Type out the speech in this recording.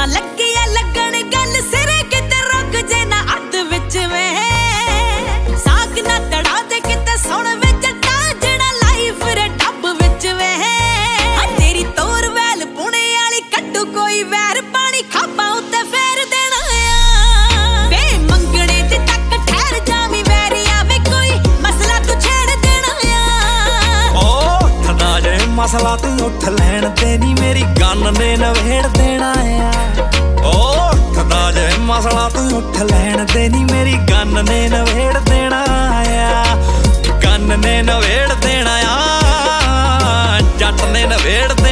ना लगी है लगन गल सिरे किते रुक जे ना अध विच में साग ना तड़ा दे किते सुन वे जट्टा जेड़ा लाइफ रे डब विच में तेरी तोर वैल पुणे वाली कट्टू कोई वैर पानी खाबा उत्ते फेर देना वे मंगणे ते तक ठहर जावी वैरी आवे कोई मसला तू छेड़ देना ओ ठदा जे मसला तू उठ लैण तेनी मेरी गन ने नवेड़ देना ओ ठदा जे मसला तू उठ लैण तेनी मेरी गन ने नवेड़ देना गन ने नवेड़ देना जट ने नवेड़